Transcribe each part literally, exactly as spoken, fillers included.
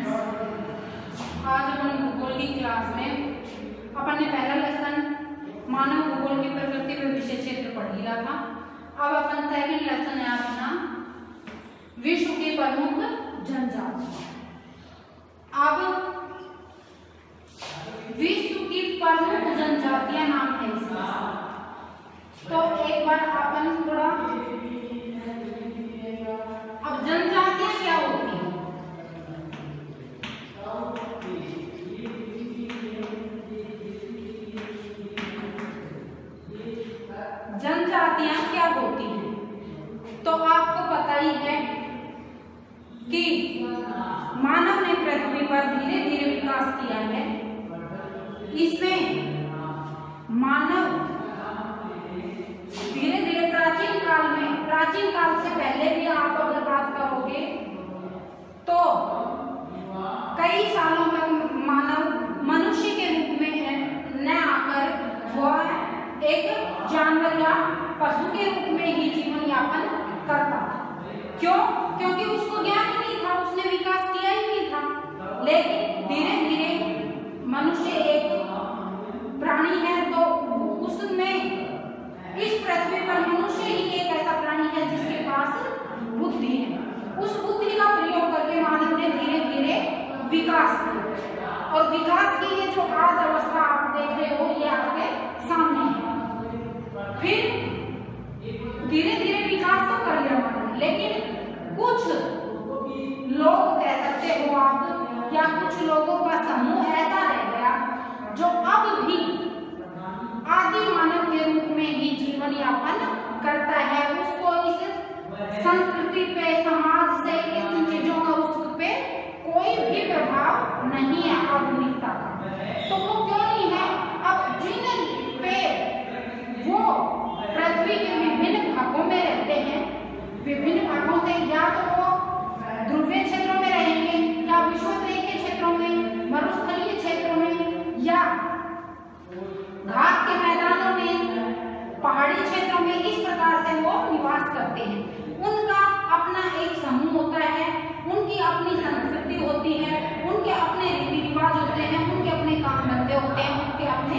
Friends, आज अपन भूगोल की क्लास में अपन ने पहला लेसन मानव भूगोल की प्रकृति में विषय क्षेत्र पढ़ लिया था। अब अपन सेकंड लेसन है अपना विश्व की प्रमुख जनजातियां। अब विश्व की प्रमुख जनजातियां नाम है इसका, तो एक बार अपन थोड़ा अब जनजातियां क्या होती हैं। जनजातियां क्या होती हैं, तो आपको पता ही है कि मानव ने पृथ्वी पर धीरे धीरे विकास किया है। इसमें मानव धीरे धीरे प्राचीन काल में प्राचीन काल से पहले भी आप अगर बात करोगे तो कई सालों तक मानव मनुष्य के रूप में न आकर वह एक जानवर या पशु के रूप में ही जीवन यापन करता था। क्यों? क्योंकि उसको ज्ञान नहीं था, उसने विकास किया ही नहीं था। लेकिन धीरे धीरे मनुष्य एक प्राणी है, तो उसमें इस पृथ्वी पर मनुष्य ही एक ऐसा प्राणी है जिसके पास बुद्धि है। उस बुद्धि का प्रयोग करके मानव ने धीरे धीरे विकास किया, और विकास की ये जो आज अवस्था आप देख रहे हो ये आपके सामने है। फिर धीरे धीरे विकास तो कर लिया मानव, लेकिन कुछ लोग कह सकते हो आप, या कुछ लोगों का समूह ऐसा रह गया जो अब भी आदि मानव के रूप में ही जीवन यापन करता है। उसको इस संस्कृति पे, समाज से, इन चीजों का उस पे कोई भी प्रभाव नहीं है आधुनिकता का। तो वो क्यों नहीं है? अब जिन पे वो पृथ्वी के विभिन्न भागों में रहते हैं, विभिन्न भागों से या तो वो ध्रुवीय क्षेत्रों में रहेंगे, या विषुवतीय क्षेत्रों में, मरुस्थलीय क्षेत्रों में, या घास के मैदानों में, पहाड़ी क्षेत्रों में, इस प्रकार से वो निवास करते हैं। उनका अपना एक समूह होता है, उनकी अपनी संस्कृति होती है, उनके अपने रीति रिवाज होते हैं, उनके अपने काम धंधे होते हैं, उनके अपने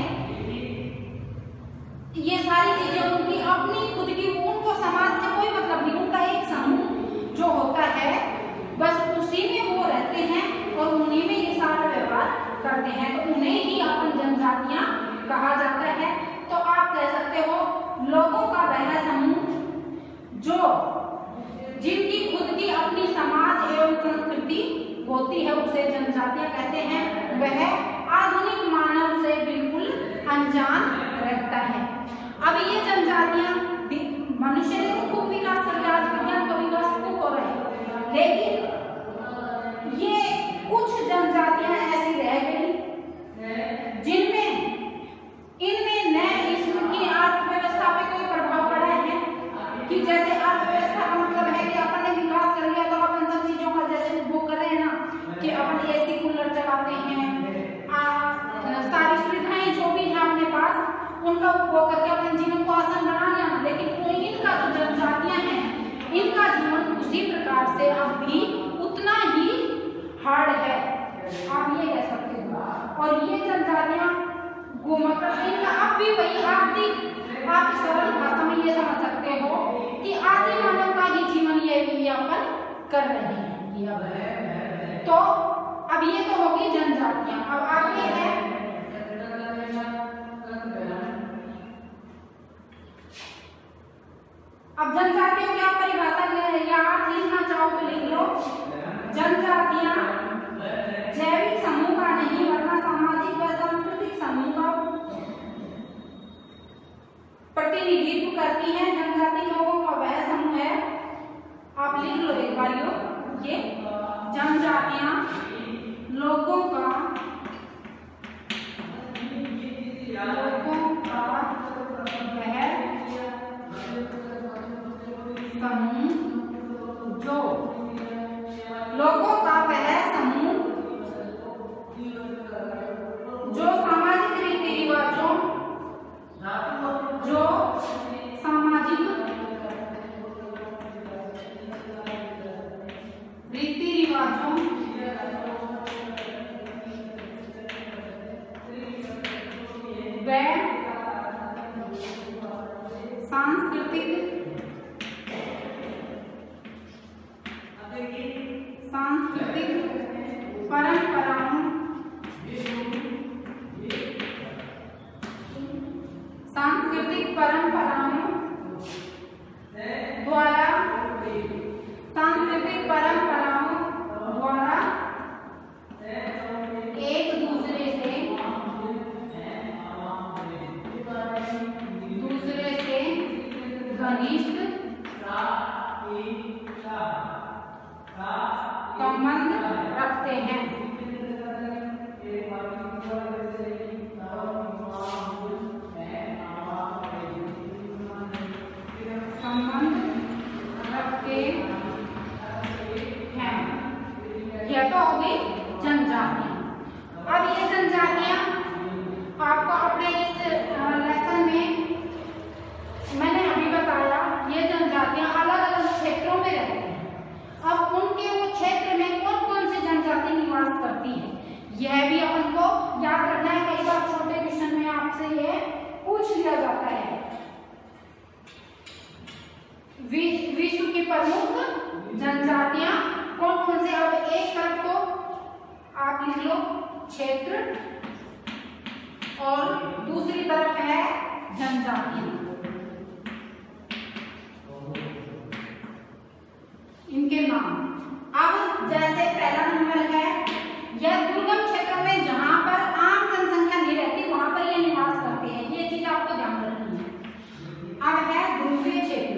ये सारी चीजें उनकी अपनी खुद की, उनको समाज से कोई मतलब नहीं। उनका एक समूह जो होता है बस उसी में वो रहते हैं और उन्हीं में ये सारा व्यवहार करते हैं, तो उन्हें ही अपन जनजातियां कहा जाता है। तो आप कह सकते हो लोगों का वह समूह जो जिनकी खुद की अपनी समाज एवं संस्कृति होती है उसे जनजातियां कहते हैं। वह आधुनिक मानव से बिल्कुल अनजान रहता है। अब ये जनजातियां मनुष्य ने तो खूब विकास कर लिया, आज विज्ञान का विकास खूब हो रहा है, लेकिन ये कुछ जनजातियां ऐसी रह गई जिनमें इनमें न इसकी अर्थव्यवस्था पे कोई प्रभाव पड़ा है, कि जैसे अर्थव्यवस्था का मतलब है कि अपन ने विकास कर लिया तो अपन सब चीजों का जैसे उपभोग कर रहे हैं ना, कि अपन एसी कूलर चलाते हैं, आ, सारी सुविधाएं जो भी है अपने पास उनका उपभोग करके अपने जीवन को आसान बना लिया। लेकिन इनका जो जनजातियां हैं, इनका जीवन उसी प्रकार से अब भी उतना ही हार्ड है, आप ये कह सकते हो। और ये जनजातियां मतलब इनका अब भी वही आप भी आप सरल भाषा में ये समझ सकते हो कि आदि मानव का ही जीवन ये यापन कर रहे हैं। तो अब ये तो होगी जनजातियां। अब आगे है अब जनजातियों की आप परिभाषा या आप लिखना चाहो तो लिख लो। जनजातियां जैविक समूह का नहीं वरना सामाजिक व सांस्कृतिक समूह का प्रतिनिधित्व करती हैं। जनजाति लोगों का वह समूह है, आप लिख लो एक बार ये जनजातियां लोगों का लोगों का वह समूह जो लोगों का वह समूह जो सामाजिक रीति रिवाजों जो सामाजिक रीति रिवाजों सांस्कृतिक सांस्कृतिक परंपराओं सांस्कृतिक परंपराओं द्वारा सांस्कृतिक परंपराओं द्वारा एक दूसरे से दूसरे से घनिष्ठ संबंध रखते हैं। संबंध रखते हैं। यह तो हो गई जनजातियां। अब ये जनजातियां आपको अपने इस लेसन में मैंने अभी बताया, ये जनजातियां अलग अलग क्षेत्रों में रहती हैं। अब उनके वो क्षेत्र में कौन कौन सी जनजाति निवास करती है, यह भी अपन को याद रखना है। कई बार छोटे क्वेश्चन में आपसे ये पूछ लिया जाता है। विश्व की प्रमुख जनजातियां कौन कौन से, अब एक तरफ तो आप लिख लो क्षेत्र और दूसरी तरफ है जनजातियां। इनके नाम, अब जैसे पहला नंबर है, यह दुर्गम क्षेत्रों में जहां पर आम जनसंख्या नहीं रहती वहां पर ये निवास करते हैं। ये चीज आपको ध्यान रखनी है। अब है ध्रुवीय क्षेत्र।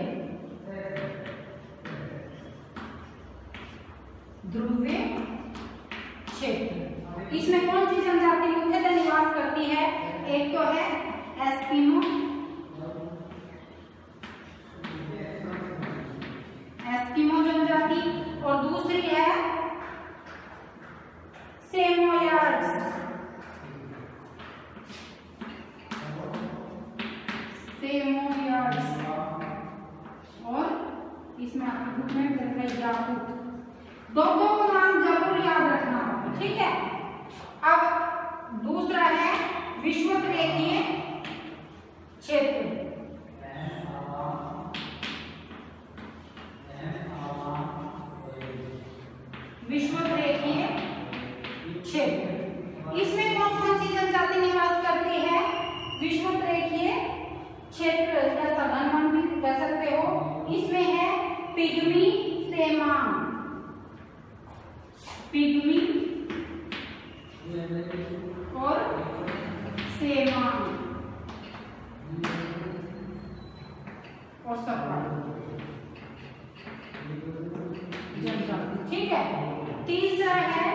ध्रुवीय क्षेत्र, इसमें कौन सी जनजाति मुख्यतः निवास करती है? एक तो है एस्किमो, एस्किमो जनजाति, और दूसरी है सेमोयर्ड्स, सेमोयर्ड्स, और इसमें याकूत। दो दो को नाम जरूर याद रखना, ठीक है। अब दूसरा है विषुवतरेखीय क्षेत्र। विषुवतरेखीय क्षेत्र, इसमें कौन कौन सी जनजाति निवास करती है? विषुवतरेखीय क्षेत्र या सघन वन भी कह सकते हो। इसमें है पिग्मी सेमांग, पिग्मी और सेमांग और सफारी जनजाति, ठीक है। तीसरा है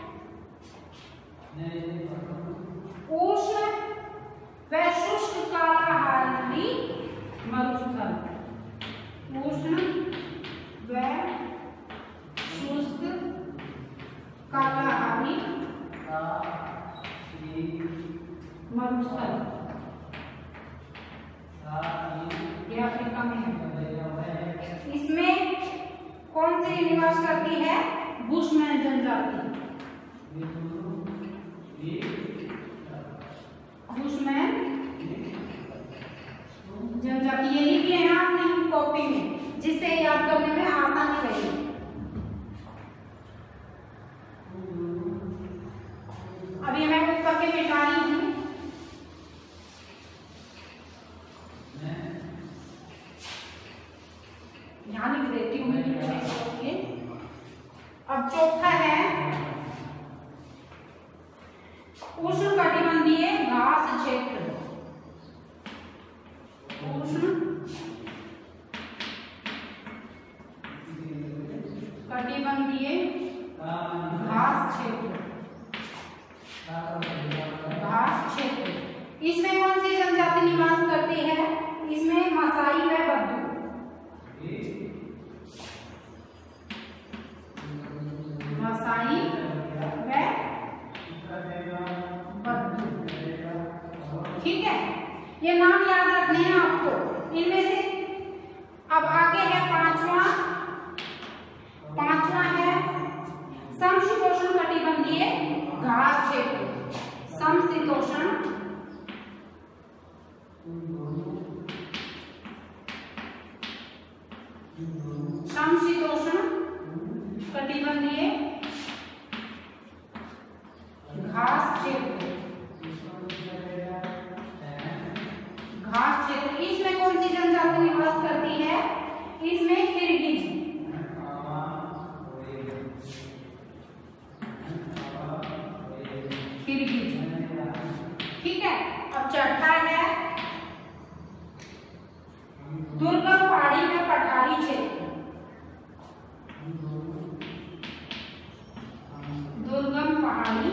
उष्ण व शुष्क कालाहारी मरुस्थल, उष्ण व शुष्क कालाहारी मरुस्थल, ये अफ्रीका में है। इसमें कौन सी निवास करती है? बुशमैन जनजाति, बुशमैन जनजाति। ये लिख लेना अपनी कॉपी में, जिससे याद करने में आसानी रहेगी। अभी मैं ऊपर के मिटा रही हूँ। यहाँ लिख देती हूँ मैं। अब चौथा है उष्णकटिबंधीय घास क्षेत्र, उष्ण कटिबंधीय घास क्षेत्र, घास क्षेत्र। इसमें कौन सी जनजाति निवास करती है? इसमें मसाई व बद्दू, मसाई व बद्दू, ठीक है। ये नाम याद रखने हैं आपको। इनमें से अब आगे है पांचवा, पांचवा है समशीतोष्ण कटिबंधीय घास क्षेत्र, समशीतोष्ण उष्णकटिबंधीय घास क्षेत्र, घास क्षेत्र, इसमें कौन सी जनजाति निवास करती है? इसमें किरगिज, किरगिज। ठीक है। अब चौथा है दुर्गम पहाड़ी में पठारी क्षेत्र, दुर्गम पहाड़ी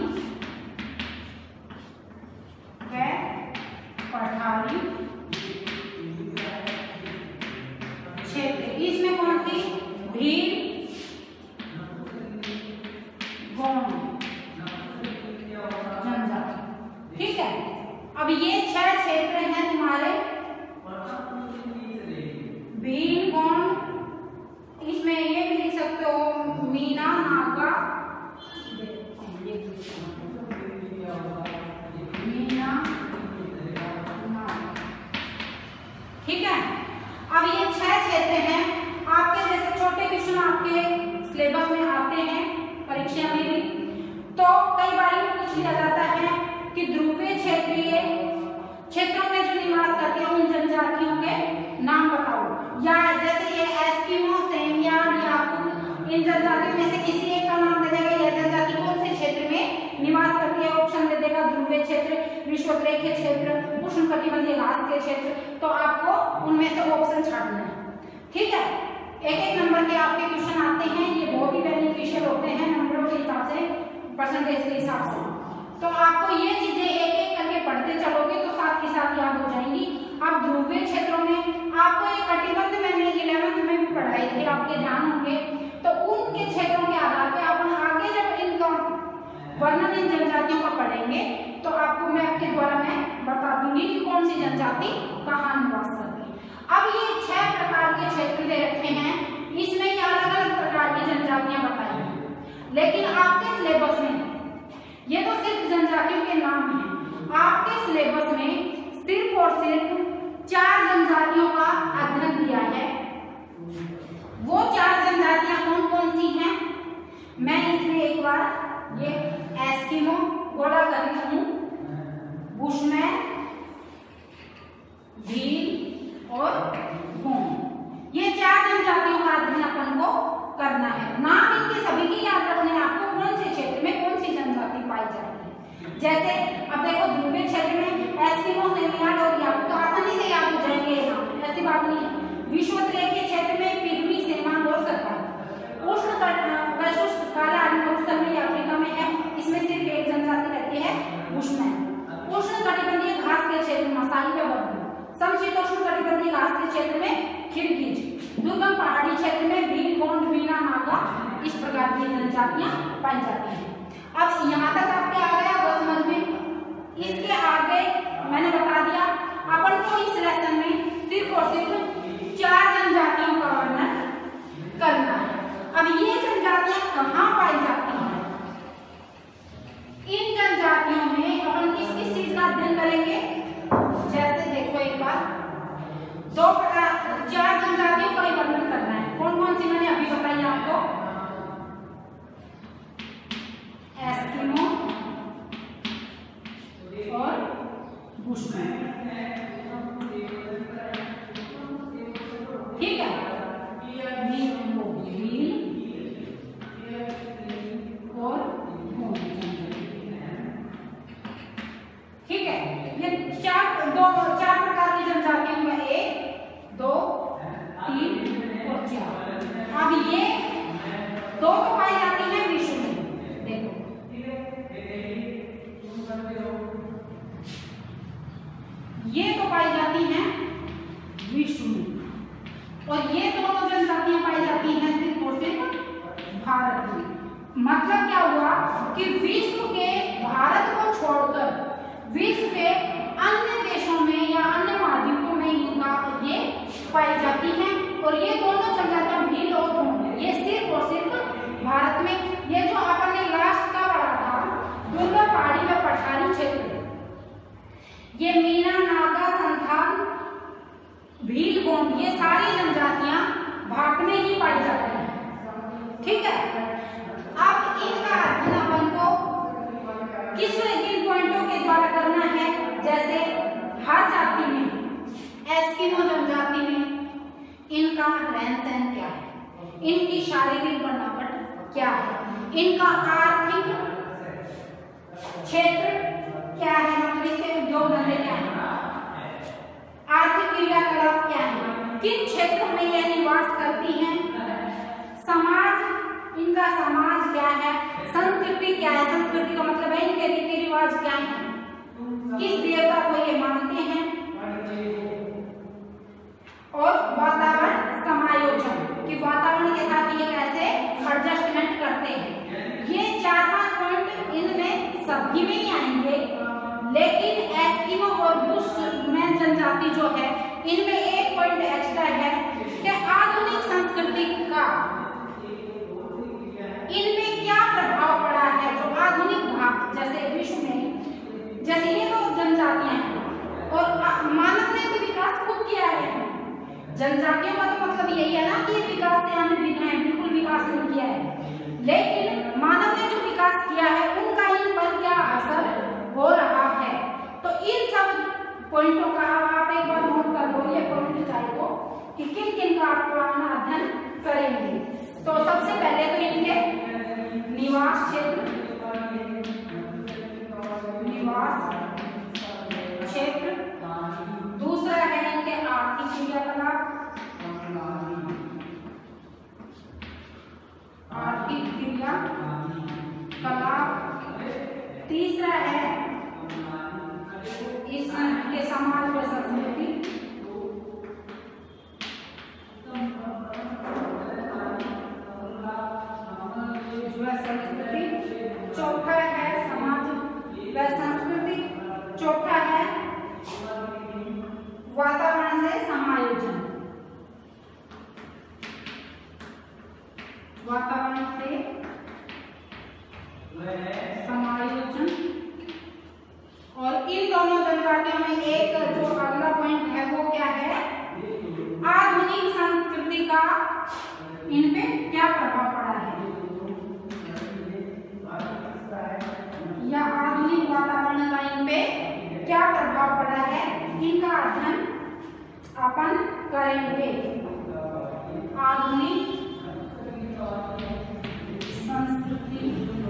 व पठारी क्षेत्र, इसमें कौन सी? भील, गोंड जनजाति। ठीक है। अब ये छह क्षेत्र हैं तुम्हारे, भील, गोंड, इसमें ये भी लिख सकते हो मीना, नागा, मीना, नागा। ठीक है। अब ये छह क्षेत्र हैं। आपके जैसे छोटे क्वेश्चन आपके सिलेबस में आते हैं परीक्षा में भी, तो कई बार ये पूछ लिया जाता है कि ध्रुवीय क्षेत्रीय क्षेत्रों में जो निवास करते हैं उन जनजातियों के नाम बताओ, या जैसे ये एस्किमो, सेमियान, याकूट, इन जनजातियों में से किसी एक का नाम दे देगा, यह जनजाति कौन से क्षेत्र में निवास करती है? ऑप्शन दे देगा ध्रुवीय क्षेत्र, विषुवतरेखीय क्षेत्र, उष्णकटिबंधीय घास के क्षेत्र। तो आपको उनमें से ऑप्शन छांटना है। ठीक है। एक एक नंबर के आपके क्वेश्चन आते हैं, ये बहुत ही बेनिफिशियल होते हैं नंबरों के हिसाब से, परसेंटेज के हिसाब से। तो आपको ये चीजें एक एक करके पढ़ते चलोगे तो साथ के साथ याद हो जाएंगी। अब ध्रुवीय क्षेत्रों में आपको ये कटिबंध मैंने इलेवेंथ में भी पढ़ाई थी, आपके ध्यान होंगे, तो उनके क्षेत्रों के आधार पर अपन आगे जब इनका वर्णन इन जनजातियों का पढ़ेंगे तो आपको मैं आपके द्वारा मैं बता दूंगी कि कौन सी जनजाति कहाँ निवास करती है। अब ये छह प्रकार के क्षेत्र दे रखे हैं, इसमें ये अलग अलग प्रकार की जनजातियां बताई हैं, लेकिन आपके सिलेबस में ये तो सिर्फ जनजातियों के नाम हैं। आपके सिलेबस में सिर्फ और सिर्फ चार जनजातियों का अध्ययन दिया है। वो चार जनजातियां कौन कौन सी हैं? मैं इसमें एक बार ये एस्किमो बोला कर रही हूँ, बुशमैन, भील और गोंड, ये चार जनजातियों का अध्ययन अपन को करना है। नाम इनके सभी की याद रखने हैं आपको, कौन से क्षेत्र में कौन सी जनजाति पाई जाती है। जैसे अब देखो ध्रुवीय क्षेत्र में एस्किमो, सेमियान और याकूट तो आसानी से याद हो जाएंगे, ऐसी बात नहीं है। विषुवतरेखीय क्षेत्र में पिग्मी, सेमान और सरकार। उष्ण काला अग्निस्थल में अफ्रीका में है, इसमें सिर्फ एक जनजाति रहती है, बुशमैन। उष्ण कटिबंधीय घास के क्षेत्र में मसाई व बद्दू। समशीतोष्ण कटिबंधीय घास के क्षेत्र में किरगिज। दुर्गम पहाड़ी क्षेत्र में भील, गोंड, मीना, नागा, इस प्रकार की जनजातियां पाई जाती हैं। अब यहाँ तक आपके आ गया वो समझ में। इसके आगे मैंने बता दिया अपन को इस लेसन में सिर्फ और सिर्फ चार जनजातियों का वर्णन करना है। अब ये जनजातियां कहाँ पाई जाती हैं? इन जनजातियों में अपन किस किस चीज का अध्ययन करेंगे? जैसे देखो एक बार दो प्रकार चार जनजातियों का वर्णन करना है। कौन कौन सी मैंने अभी बताई आपको? एस्किमो और बुशमैन। ठीक है। और ठीक है, ये चार दो चार प्रकार की जनजातियों में एक, दो, तीन और चार। अब ये दो तो पाई जाती है विश्व में, देखो ये तो पाई जाती हैं विश्व में, और ये दोनों जनजातियां पाई जाती हैं सिर्फ और सिर्फ भारत में। मतलब क्या हुआ कि विश्व के भारत को छोड़कर विश्व के अन्य देशों में या अन्य महाद्वीपों में इनका ये पाई जाती हैं, और ये दोनों जनजातियां भील और गोंड ये सिर्फ और सिर्फ भारत में। ये जो अपन ने लास्ट का पढ़ा था दुर्गम पहाड़ी व पठारी क्षेत्र, ये मीना, नागा, संथाल, भील, गोंड ये सारी जनजातियां भारत में ही पाई जाती हैं। ठीक है। इनकी शारीरिक बनावट क्या है, इनका आर्थिक क्षेत्र क्या है, मतलब इसके उद्योग धंधे क्या है, आर्थिक क्रियाकलाप क्या है, किन क्षेत्रों में यह निवास करती हैं, समाज, इनका समाज क्या है, संस्कृति क्या है, संस्कृति का मतलब है इनके रीति रिवाज क्या है, किस देवता को ये मानते हैं, और वातावरण समायोजन कि वातावरण के साथ ये कैसे एडजस्टमेंट करते हैं। ये चार पांच पॉइंट इनमें सभी में ही आएंगे, लेकिन एस्किमो और बुशमैन जनजाति जो है इनमें एक पॉइंट एक्स्ट्रा है कि आधुनिक संस्कृति का इनमें क्या प्रभाव पड़ा है। जो आधुनिक भाग जैसे विश्व में, जैसे ये तो जनजातियां हैं और मानव ने तो विकास खूब किया है, जनजातियों का तो मतलब यही है ना कि विकास से हमें बिना है, बिल्कुल विकास नहीं किया है, लेकिन मानव ने जो विकास किया है उनका इन पर क्या असर हो रहा है। तो इन सब पॉइंटों का आप एक बार नोट कर लो, ये पॉइंट चाहिए कि किन किन का आप अध्ययन करेंगे। तो सबसे पहले तो इनके निवास क्षेत्र, निवास क्षेत्र, दूसरा है इनके आर्थिक क्रियाकलाप, आर्थिक क्रियाकलाप, तीसरा है इसके समाज व संस्कृति, संस्कृति, चौथा है समाज व संस्कृति, चौथा है वातावरण से समायोजन, वातावरण से समायोजन। और इन दोनों जनजातियों में एक जो अगला पॉइंट है वो क्या है, आधुनिक संस्कृति का इन पे क्या प्रभाव पड़ा है, या आधुनिक वातावरण का इन पे क्या प्रभाव पड़ा है, इनका अध्ययन अपन करेंगे। आधुनिक संस्कृति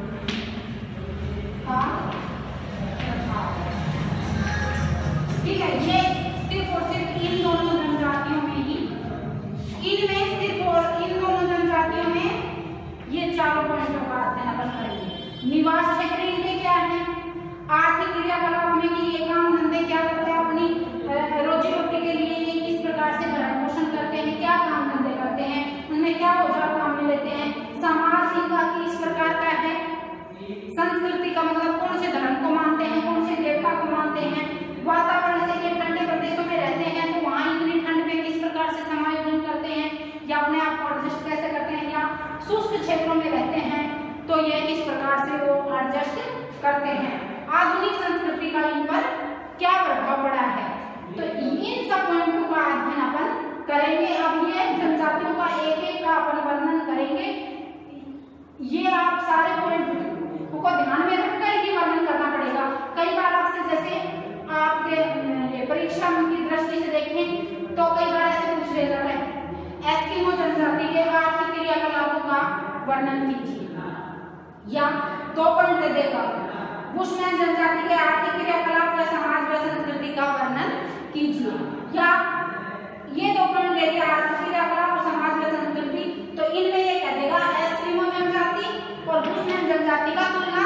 का प्रभाव, ठीक है। ये सिर्फ और सिर्फ इन दोनों जनजातियों में ही, इनमें सिर्फ और इन दोनों जनजातियों में ये चारों पॉइंटों का अध्ययन अपन करेंगे। निवास क्षेत्र इनके क्या है, आर्थिक क्रियाकलाप में कि ये काम धंधे क्या करते हैं, अपनी रोजी रोटी के लिए ये किस प्रकार से भरण पोषण करते हैं, क्या काम धंधे करते हैं, उनमें क्या औजार काम में लेते हैं, समाज इनका किस प्रकार का है, संस्कृति का मतलब कौन से धर्म को मानते हैं, कौन से देवता को मानते हैं, वातावरण से ये ठंडे प्रदेशों में रहते हैं तो वहाँ इतनी ठंड में किस प्रकार से समायोजन करते हैं या अपने आप को एडजस्ट कैसे करते हैं, या शुष्क क्षेत्रों में रहते हैं तो ये किस प्रकार से वो एडजस्ट करते हैं। आधुनिक संस्कृति का इन पर क्या प्रभाव पड़ा है, तो इन सब पॉइंटों का अध्ययन अपन करेंगे। अब ये जनजातियों का एक एक का अपन वर्णन करेंगे। ये आप सारे पॉइंट को ध्यान में रखकर ही वर्णन करना पड़ेगा। कई बार आपसे जैसे आपके परीक्षा की दृष्टि से देखें तो कई बार ऐसे पूछ ले जाता है, एस्किमो जनजाति के आर्थिक क्रियाकलापों का वर्णन कीजिए, या दो पॉइंट दे देगा, बुशमैन जनजाति के आर्थिक क्रियाकलाप व समाज व संस्कृति का वर्णन कीजिए, या ये दो पॉइंट दे दिया आर्थिक क्रियाकलाप और समाज व संस्कृति, तो इनमें ये कह देगा एस्किमो जनजाति और बुशमैन जनजाति का तुलना